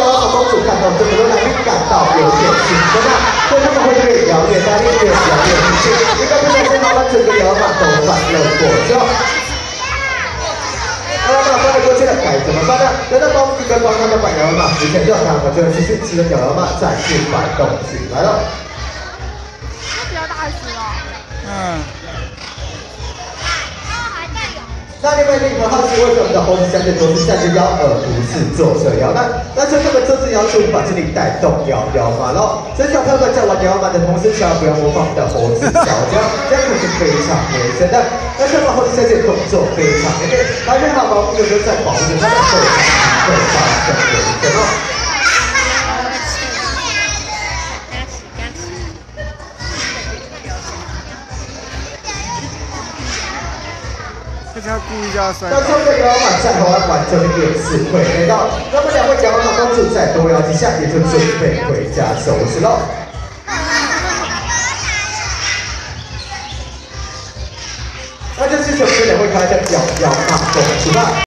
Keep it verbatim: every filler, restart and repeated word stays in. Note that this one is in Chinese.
摇马公主看到这么多来宾感到有点紧张啊，所以他们会越摇越大力，越摇越明显。应该不小心把整个摇马都翻了过去。那么翻了过去了，该怎么办呢？等到公主跟帮他们把摇马之前，就让他们就继续吃着摇马再次摆动起来了。 不要大只哦。 嗯。 那另外一个好奇，为什么的猴子相对都是站着摇，而不是坐着摇？那那就这个坐着摇就把这里带动摇摇马喽。所以小朋友们在玩摇马的同时，千万不要模仿的猴子小叫，这样可是非常危险的。那小朋猴子小姐动作非常厉害，发现好保护有没有在保护它的后场会发生危险哦。 他故意要摔。 那这个摇马在台湾完成了演示会来到，那么两位摇马公主在多摇几下，也就准备回家收拾喽。那就是我们两位开的摇摇马公主啦。